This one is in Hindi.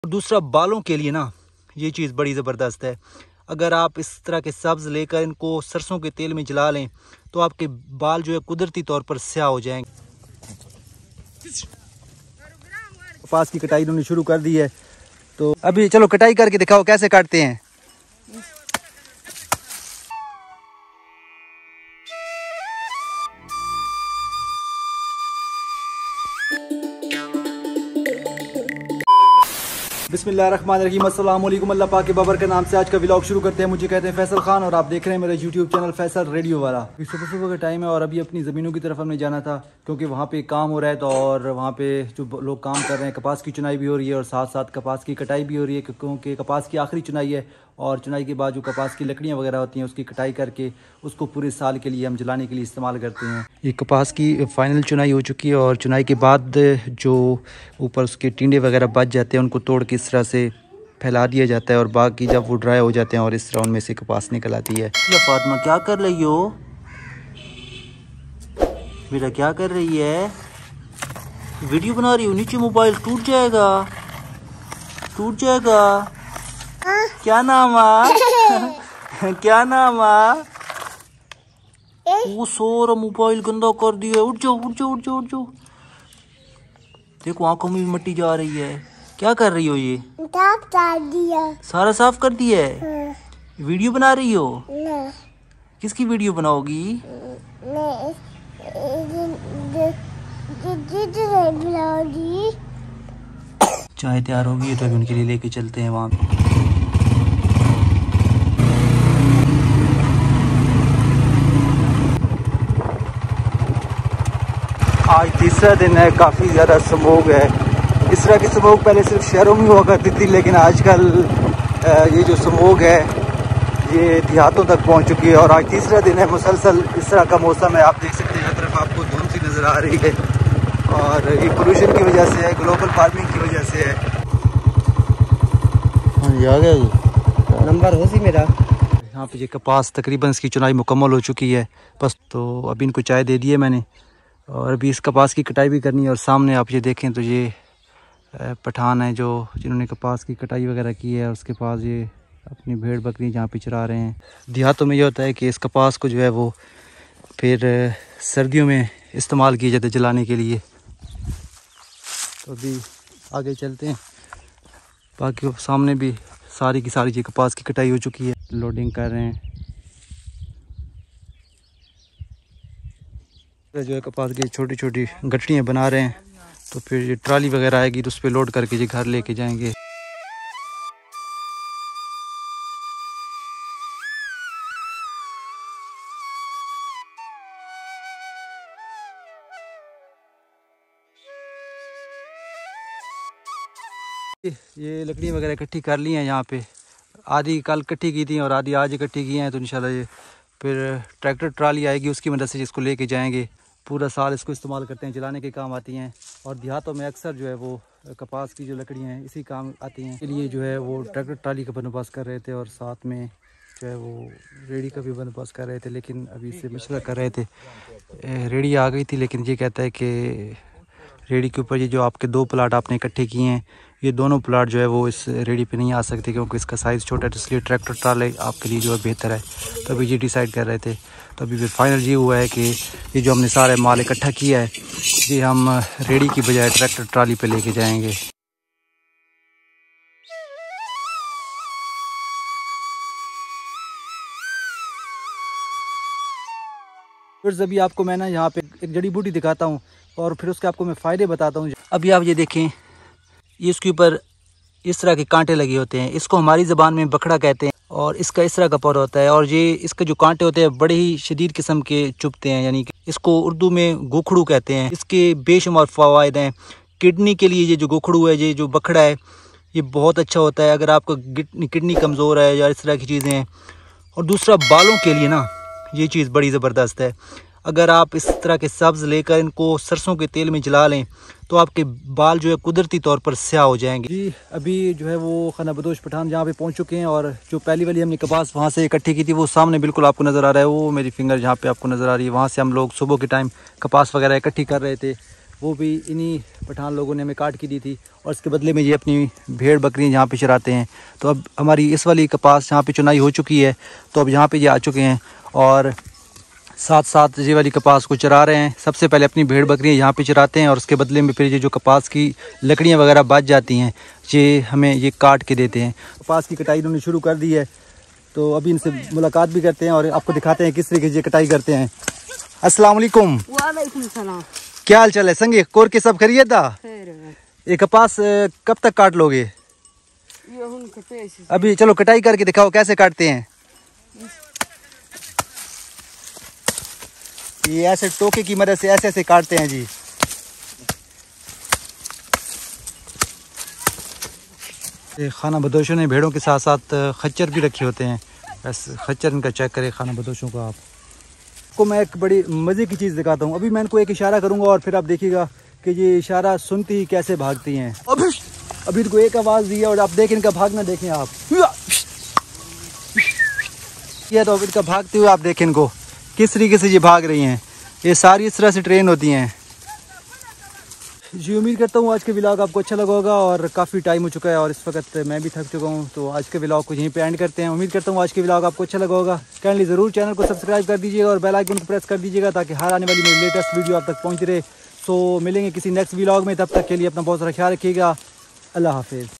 दूसरा बालों के लिए ना ये चीज़ बड़ी ज़बरदस्त है। अगर आप इस तरह के सब्ज़ लेकर इनको सरसों के तेल में जला लें तो आपके बाल जो है कुदरती तौर पर स्याह हो जाएंगे। कपास की कटाई इन्होंने शुरू कर दी है, तो अभी चलो कटाई करके दिखाओ कैसे काटते हैं। बिस्मिल्लाहिर्रहमानिर्रहीम, अस्सलाम वालेकुम। अल्लाह पाक के बाबर के नाम से आज का व्लॉग शुरू करते हैं। मुझे कहते हैं फैसल खान और आप देख रहे हैं मेरा यूट्यूब चैनल फैसल रेडियो वाला। सुबह सुबह का टाइम है और अभी अपनी ज़मीनों की तरफ हमने जाना था क्योंकि वहाँ पे काम हो रहा है, तो और वहाँ पे जो लोग काम कर रहे हैं कपास की चुनाई भी हो रही है और साथ साथ कपास की कटाई भी हो रही है, क्योंकि कपास की आखिरी चुनाई है और चुनाई के बाद जो कपास की लकड़ियाँ वगैरह होती हैं उसकी कटाई करके उसको पूरे साल के लिए हम जलाने के लिए इस्तेमाल करते हैं। ये कपास की फ़ाइनल चुनाई हो चुकी है और चुनाई के बाद जो ऊपर उसके टिंडे वगैरह बच जाते हैं उनको तोड़ के इस तरह से फैला दिया जाता है और बाकी जब वो ड्राई हो जाते हैं और इस तरह उनमें से कपास निकल आती है। फातिमा क्या कर रही हो बेटा, क्या कर रही है? वीडियो बना रही हो? नीचे मोबाइल टूट जाएगा, टूट जाएगा। क्या नाम है? क्या नाम है? वो सोरा मोबाइल गंदा कर दिया। उठ जाओ उठ जाओ उठ जाओ उठ जाओ। देखो आंखों में भी मिट्टी जा रही है। क्या कर रही हो? ये साफ कर दिया। सारा साफ कर दिया है। वीडियो बना रही हो? किसकी वीडियो बनाओगी? चाय तैयार होगी तो अभी उनके लिए लेके चलते हैं वहाँ पे। आज तीसरा दिन है, काफ़ी ज़्यादा स्मोक है। इस तरह की स्मोक पहले सिर्फ शहरों में हुआ करती थी, लेकिन आजकल ये जो स्मोक है ये देहातों तक पहुंच चुकी है और आज तीसरा दिन है मुसलसल इस तरह का मौसम है। आप देख सकते हैं हर तरफ आपको धुंध सी नज़र आ रही है और ये पोल्यूशन की वजह से है, ग्लोबल वार्मिंग की वजह से है। आ गया जी नंबर हो सी मेरा। यहाँ पे ये कपास तकरीबन इसकी चुनाई मुकम्मल हो चुकी है बस, तो अभी इनको चाय दे दी है मैंने और अभी इस कपास की कटाई भी करनी है। और सामने आप ये देखें तो ये पठान है जो जिन्होंने कपास की कटाई वगैरह की है, उसके पास ये अपनी भेड़ बकरी जहाँ पे चरा रहे हैं। देहातों में ये होता है कि इस कपास को जो है वो फिर सर्दियों में इस्तेमाल किए जाते जलाने के लिए। तो अभी आगे चलते हैं। बाकी सामने भी सारी की सारी जी कपास की कटाई हो चुकी है, लोडिंग कर रहे हैं। जो है कपास की छोटी छोटी गठड़ियाँ बना रहे हैं, तो फिर ये ट्राली वगैरह आएगी तो उस पर लोड करके ये घर लेके जाएंगे। ये लकड़ियाँ वगैरह इकट्ठी कर ली हैं यहाँ पे, आधी कल इकट्ठी की थी और आधी आज इकट्ठी की हैं, तो इंशाल्लाह ये फिर ट्रैक्टर ट्राली आएगी उसकी मदद से इसको लेके जाएंगे। पूरा साल इसको इस्तेमाल करते हैं, जलाने के काम आती हैं और देहातों में अक्सर जो है वो कपास की जो लकड़ियाँ हैं इसी काम आती हैं। इसलिए जो है वो ट्रैक्टर ट्राली का बंदोबस्त कर रहे थे और साथ में जो है वो रेडी का भी बंदोबस्त कर रहे थे, लेकिन अभी इससे मशवरा कर रहे थे। रेडी आ गई थी, लेकिन ये कहता है कि रेडी के ऊपर ये जो आपके 2 प्लाट आपने इकट्ठे किए हैं, ये दोनों प्लाट जो है वो इस रेडी पे नहीं आ सकते क्योंकि इसका साइज़ छोटा है, इसलिए ट्रैक्टर ट्राले आपके लिए जो है बेहतर है। तो अभी ये डिसाइड कर रहे थे, तो अभी फिर फाइनल ये हुआ है कि ये जो हमने सारे माल इकट्ठा किया है ये हम रेडी की बजाय ट्रैक्टर ट्राली पे लेके जाएंगे। फिर अभी आपको मैं ना यहाँ पे एक जड़ी बूटी दिखाता हूँ और फिर उसके आपको मैं फ़ायदे बताता हूँ। अभी आप ये देखें, ये इसके ऊपर इस तरह के कांटे लगे होते हैं, इसको हमारी ज़बान में बखड़ा कहते हैं और इसका इस तरह का पौधा होता है और ये इसके जो कांटे होते हैं बड़े ही शदीद किस्म के चुभते हैं, यानी कि इसको उर्दू में गोखड़ू कहते हैं। इसके बेशुमार फ़वाइद हैं। किडनी के लिए ये जो गोखड़ू है, ये जो बखड़ा है, ये बहुत अच्छा होता है अगर आपका किडनी कमज़ोर है या इस तरह की चीज़ें हैं। और दूसरा बालों के लिए ना ये चीज़ बड़ी ज़बरदस्त है। अगर आप इस तरह के सब्ज़ लेकर इनको सरसों के तेल में जला लें तो आपके बाल जो है कुदरती तौर पर स्याह हो जाएंगे। जी अभी जो है वो खाना बदोश पठान जहाँ पे पहुँच चुके हैं और जो पहली वाली हमने कपास वहाँ से इकट्ठी की थी वो सामने बिल्कुल आपको नज़र आ रहा है, वो मेरी फिंगर जहाँ पे आपको नज़र आ रही है, वहाँ से हम लोग सुबह के टाइम कपास वगैरह इकट्ठी कर रहे थे। वो भी इन्हीं पठान लोगों ने हमें काट के दी थी और इसके बदले में ये अपनी भेड़ बकरियाँ यहाँ पे चराते हैं। तो अब हमारी इस वाली कपास यहाँ पे चुनाई हो चुकी है, तो अब यहाँ पे ये आ चुके हैं और साथ साथ ये वाली कपास को चरा रहे हैं। सबसे पहले अपनी भेड़ बकरियाँ यहाँ पे चराते हैं और उसके बदले में फिर ये जो कपास की लकड़ियाँ वगैरह बच जाती हैं ये हमें ये काट के देते हैं। कपास की कटाई इन्होंने शुरू कर दी है, तो अभी इनसे मुलाकात भी करते हैं और आपको दिखाते हैं किस तरीके से कटाई करते हैं। अस्सलाम वालेकुम। वालेकुम सलाम। क्या हाल चाल है संगे? कोर के सब खरीद था? ये कपास कब तक काट लोगे? अभी चलो कटाई करके दिखाओ कैसे काटते हैं। ये ऐसे टोके की मदद से ऐसे ऐसे काटते हैं जी। ये खाना बदोशों ने भेड़ों के साथ साथ खच्चर भी रखे होते हैं। बस खच्चर इनका चेक करें खाना बदोशों का। आपको मैं एक बड़ी मज़े की चीज़ दिखाता हूँ। अभी मैं इनको एक इशारा करूँगा और फिर आप देखिएगा कि ये इशारा सुनती ही कैसे भागती हैं। अभी इनको एक आवाज़ दी है और आप देखें इनका भागना देखें आप। ये तो इनका भागते हुए आप देखें इनको किस तरीके से ये भाग रही हैं। ये सारी इस तरह से ट्रेन होती हैं जी। उम्मीद करता हूँ आज के व्लॉग आपको अच्छा लगा होगा और काफ़ी टाइम हो चुका है और इस वक्त मैं भी थक चुका हूँ, तो आज के व्लॉग को यहीं पे एंड करते हैं। उम्मीद करता हूँ आज के व्लॉग आपको अच्छा लगा होगा। काइंडली ज़रूर चैनल को सब्सक्राइब कर दीजिएगा और बेल आइकन को प्रेस कर दीजिएगा ताकि हर आने वाली मेरी लेटेस्ट वीडियो आप तक पहुँच रहे। सो मिलेंगे किसी नेक्स्ट व्लॉग में, तब तक के लिए अपना बहुत सारा ख्याल रखिएगा। अल्लाह हाफिज़।